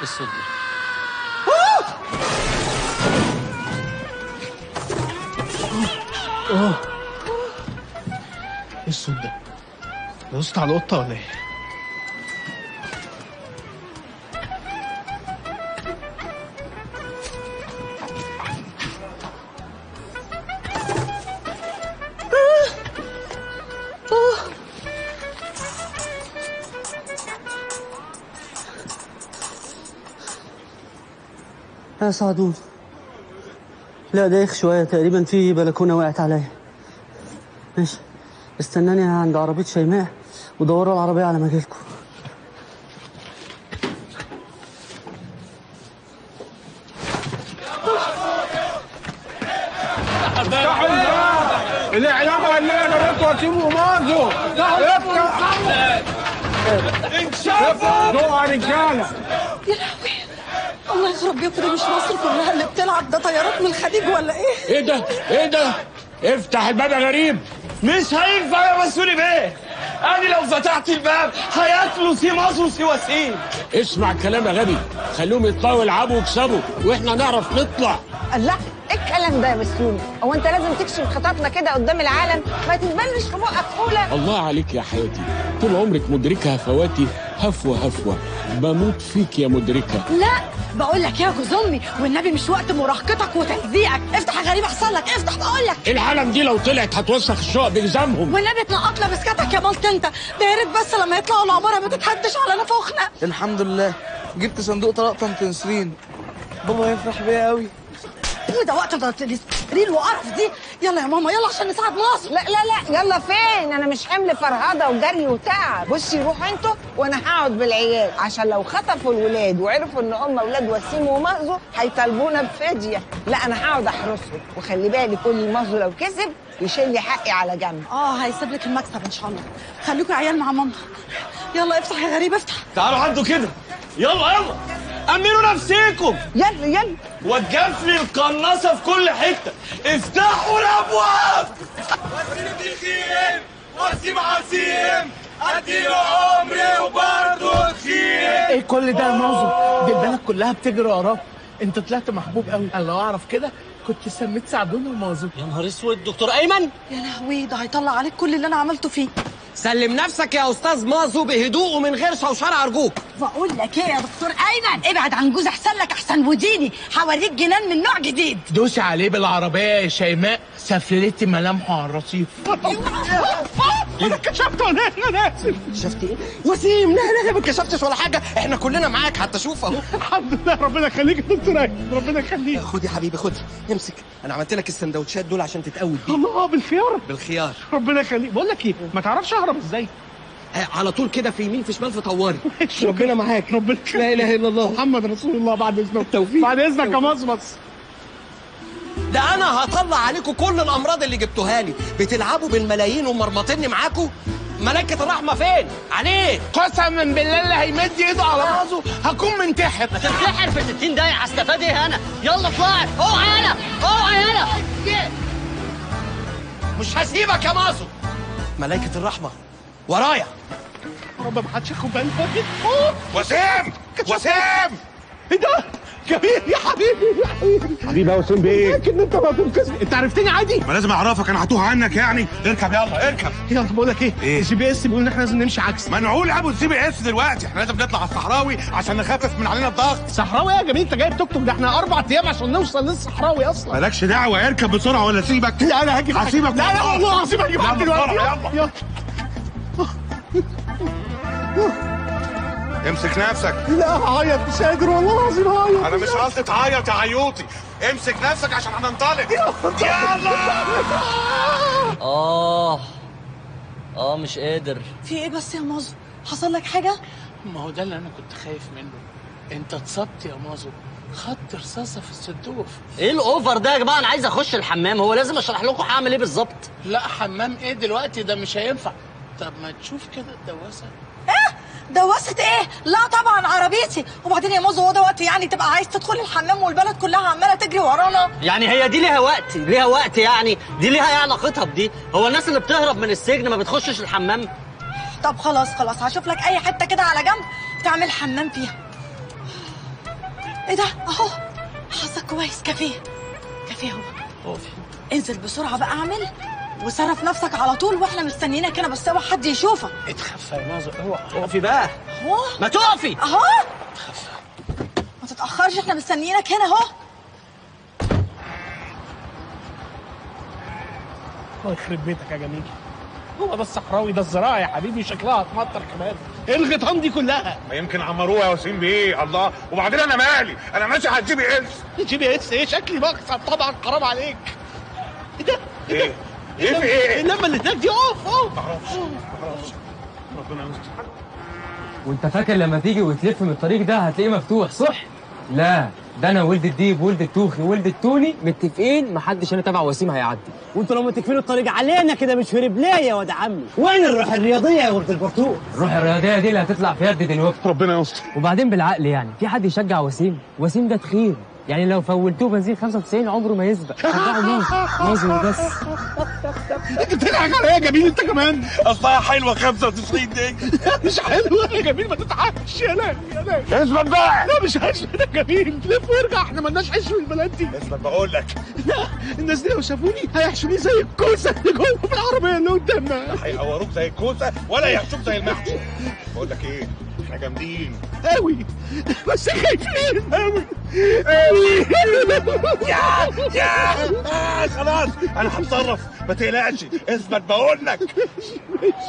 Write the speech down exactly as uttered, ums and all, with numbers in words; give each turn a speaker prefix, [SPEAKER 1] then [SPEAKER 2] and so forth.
[SPEAKER 1] الصوت ده؟
[SPEAKER 2] اه ايه الصوت ده؟ دوست على القطة ولا ايه؟
[SPEAKER 3] يا سعدون، لا دايخ شوية، تقريبا في بلكونة وقعت عليا. ماشي، استناني عند عربية شيماء ودوروا العربية على ما اجيلكوا.
[SPEAKER 2] الإعلام قال لنا انتوا هتسيبوا مازو. افتح انكشفوا دول رجالة.
[SPEAKER 4] يا لهوي، الله يخرب بيكم، ده مش مصر كلها اللي بتلعب، ده طيارات من الخليج ولا ايه؟
[SPEAKER 2] ايه ده؟ ايه ده؟ افتح الباب يا غريب.
[SPEAKER 1] مش هينفع يا مسؤولي بيه، أنا لو فتحت الباب هياكلوا سي مصر وسي وسيم.
[SPEAKER 2] اسمع الكلام يا غبي، خليهم يطلعوا يلعبوا ويكسبوا واحنا نعرف نطلع.
[SPEAKER 5] لا، ايه الكلام ده يا مسلوم؟ هو انت لازم تكشف خططنا كده قدام العالم؟ ما تتبلش في بقك فوله.
[SPEAKER 2] الله عليك يا حياتي، طول عمرك مدركه هفواتي، هفوه هفوه، بموت فيك يا مدركه.
[SPEAKER 4] لا بقول لك يا جوز امي، والنبي مش وقت مراهقتك وتهزيئك. افتح يا غريب احسن لك، افتح بقول لك.
[SPEAKER 2] العالم دي لو طلعت هتوسخ الشقق بجزامهم.
[SPEAKER 4] والنبي تنقط لها بسكتك يا مالت انت، ده يا ريت بس لما يطلعوا العماره ما تتهدش على نفوخنا.
[SPEAKER 6] الحمد لله جبت صندوق طلاق طنط نسرين، بابا يفرح بيا قوي.
[SPEAKER 4] ايه ده وقت التسرير وقرف دي؟ يلا يا ماما يلا عشان نساعد مصر.
[SPEAKER 5] لا لا لا، يلا فين؟ انا مش حمل فرهضه وجري وتعب. بصي روحوا انتوا وانا هقعد بالعيال، عشان لو خطفوا الولاد وعرفوا ان هم ولاد وسيم ومأزو هيطالبونا بفديه. لا انا هقعد احرسهم، وخلي بالك كل مأزو لو كسب يشيل لي حقي على جنب.
[SPEAKER 4] اه هيسيب لك المكسب ان شاء الله. خليكوا عيال مع ماما. يلا افتح يا غريب افتح.
[SPEAKER 1] تعالوا عندوا كده، يلا يلا أمنوا نفسيكم.
[SPEAKER 5] يلا يلا
[SPEAKER 1] وتجفلي القناصة في كل حتة، افتحوا الأبواب.
[SPEAKER 7] وسيم تخين وسيم عسيم، اديله عمري وبرضه تخين.
[SPEAKER 2] ايه كل ده يا مازو؟ دي البلد كلها بتجري وراك، انت طلعت محبوب قوي. انا لو اعرف كده كنت سميت سعدون ومازو.
[SPEAKER 1] يا نهار اسود، دكتور أيمن
[SPEAKER 4] يا لهوي، ده هيطلع عليك كل اللي انا عملته فيه.
[SPEAKER 1] سلم نفسك يا أستاذ مازو بهدوء ومن غير شوشرة أرجوك.
[SPEAKER 4] بقول لك ايه يا دكتور ايمن، ابعد عن جوز احسن لك، احسن وديني هوريك جنان من نوع جديد.
[SPEAKER 2] دوسي عليه بالعربيه يا شيماء، سفلتي ملامحه على الرصيف. انا اتكشفت ولا ايه؟ انا اسف.
[SPEAKER 1] شفت ايه؟ وسيم لا لا لا ما اتكشفتش ولا حاجة، احنا كلنا معاك حتى شوف اهو.
[SPEAKER 2] الحمد لله، ربنا يخليك يا دكتور ايمن، ربنا يخليك.
[SPEAKER 1] خد يا حبيبي خد، امسك، انا عملت لك السندوتشات دول عشان تتقوي بيه.
[SPEAKER 2] الله، بالخيار.
[SPEAKER 1] بالخيار.
[SPEAKER 2] ربنا يخليك. بقول لك ايه، ما تعرفش اهرب ازاي؟
[SPEAKER 1] على طول كده في يمين في شمال في طواري. ربنا معاك.
[SPEAKER 2] ربنا يخليك.
[SPEAKER 1] لا اله الا الله
[SPEAKER 2] محمد رسول الله. بعد اذنك
[SPEAKER 1] التوفيق.
[SPEAKER 2] بعد اذنك يا مصمص.
[SPEAKER 1] ده انا هطلع عليكم كل الامراض اللي جبتوها لي، بتلعبوا بالملايين ومرمطيني معاكم. ملكة الرحمة فين؟ عليه.
[SPEAKER 2] قسما بالله اللي هيمد ايده على مازو هكون منتحر.
[SPEAKER 8] هتنتحر في ستين دقيقة، هستفاد ايه انا؟ يلا اطلعي، اوعى انا، اوعى انا.
[SPEAKER 1] مش هسيبك يا مازو. ملائكة الرحمة ورايا.
[SPEAKER 2] رب ما حدش ياخد باله.
[SPEAKER 7] وسيم وسيم،
[SPEAKER 2] ايه ده؟ كبير يا حبيبي يا حبيبي.
[SPEAKER 7] حبيبي يا وسيم بيه،
[SPEAKER 2] لكن انت ما تنقذني، انت عرفتني عادي.
[SPEAKER 7] ما لازم اعرفك، انا هتوه عنك يعني. اركب يلا اركب.
[SPEAKER 2] يلا بقول لك ايه؟
[SPEAKER 7] ايه؟
[SPEAKER 2] الجي بي اس بيقول ان احنا لازم نمشي عكس.
[SPEAKER 7] منعول ابو السي بي اس دلوقتي، احنا لازم نطلع على الصحراوي عشان نخفف من علينا الضغط.
[SPEAKER 2] صحراوي يا جميل؟ انت جايب توك توك؟ ده احنا اربع ايام عشان نوصل للصحراوي اصلا.
[SPEAKER 7] مالكش دعوه، اركب بسرعه ولا اسيبك.
[SPEAKER 2] لا انا هاجي
[SPEAKER 7] هسيبك.
[SPEAKER 2] لا لا والله هسيبك اجيب حد دلوقتي.
[SPEAKER 7] يلا
[SPEAKER 2] يلا.
[SPEAKER 7] امسك نفسك.
[SPEAKER 2] لا هعيط، مش قادر والله العظيم هعيط.
[SPEAKER 7] انا مش قصدي تعيط يا عيوطي، امسك نفسك عشان هننطلق. يلا.
[SPEAKER 8] اه اه مش قادر.
[SPEAKER 4] في ايه بس يا مازو؟ حصل لك حاجه؟
[SPEAKER 2] ما هو ده اللي انا كنت خايف منه. انت اتصبت يا مازو، خدت رصاصه في الصدوف.
[SPEAKER 8] ايه الاوفر ده يا جماعه؟ انا عايز اخش الحمام، هو لازم اشرح لكم هعمل ايه بالظبط؟
[SPEAKER 2] لا حمام ايه دلوقتي؟ ده مش هينفع. طب ما تشوف كده الدواسه.
[SPEAKER 4] ايه؟ دوست ايه؟ لا طبعا عربيتي. وبعدين يا موزو هو ده وقت يعني تبقى عايز تدخل الحمام والبلد كلها عماله تجري ورانا؟
[SPEAKER 8] يعني هي دي ليها وقت؟ ليها وقت يعني؟ دي ليها ايه علاقتها بدي؟ هو الناس اللي بتهرب من السجن ما بتخشش الحمام؟
[SPEAKER 4] طب خلاص خلاص، هشوف لك اي حته كده على جنب تعمل حمام فيها. ايه ده اهو. حظك كويس. كافيه كافيه اهو.
[SPEAKER 1] اقفي.
[SPEAKER 4] انزل بسرعه بقى اعمل وصرف نفسك على طول واحنا مستنيينك هنا، بس اوعى حد يشوفك.
[SPEAKER 1] اتخفى يا ناظر اوعى. اقفي بقى.
[SPEAKER 4] اهو
[SPEAKER 1] ما تقفي.
[SPEAKER 4] اهو ما تتاخرش، احنا مستنيينك هنا اهو.
[SPEAKER 2] الله يخرب بيتك يا جميل. هو ده الصحراوي، ده الزراعه يا حبيبي، شكلها هتمطر كمان. ايه الغيطان دي كلها؟
[SPEAKER 7] ما يمكن عمروها يا وسيم بيه. الله، وبعدين انا مالي؟ انا ماشي على الجي بي اس.
[SPEAKER 2] جي بي اس ايه؟ شكلي بكسب طبعا، حرام عليك. ايه ده؟
[SPEAKER 7] ايه؟ ايه في ايه؟
[SPEAKER 2] اللمه اللي هناك دي اقف اقف.
[SPEAKER 7] معرفش معرفش. ربنا يستر.
[SPEAKER 9] وانت فاكر لما تيجي وتلف من الطريق ده هتلاقيه مفتوح صح؟ لا، ده انا ولد الديب ولد التوخي ولد التوني متفقين محدش هنا تبع وسيم هيعدي.
[SPEAKER 3] وانتوا لما تكفلوا الطريق علينا كده مش في رجليا يا واد عمي. وين الروح الرياضيه يا ولد البرتوق؟
[SPEAKER 9] الروح الرياضيه دي اللي هتطلع في يد دلوقتي.
[SPEAKER 7] ربنا يستر.
[SPEAKER 9] وبعدين بالعقل يعني، في حد يشجع وسيم؟ وسيم ده تخير، يعني لو فولتوه بنزين خمسة وتسعين عمره ما يسبق. شجعوا مين؟ ناظر بس.
[SPEAKER 2] انت بتضحك عليا يا جميل انت كمان.
[SPEAKER 7] اصلها حلوه خمسة وتسعين دي.
[SPEAKER 2] مش حلوه يا جميل، ما تضحكش يا لا يا لا.
[SPEAKER 7] اثبت بقى.
[SPEAKER 2] لا مش هشمت يا جميل، لف وارجع، احنا مالناش عيش في البلد دي.
[SPEAKER 7] اثبت بقول لك.
[SPEAKER 2] لا، الناس دي لو شافوني هيحشوني زي الكوسه اللي جوه في العربيه اللي قدامنا.
[SPEAKER 7] هيقوروك زي الكوسه ولا يحشوك زي المحشي. بقول لك ايه، احنا جامدين
[SPEAKER 2] قوي بس خايفين قوي قوي.
[SPEAKER 7] يا يا آه خلاص انا هتصرف، ما تقلقش. اثبت بقول لك.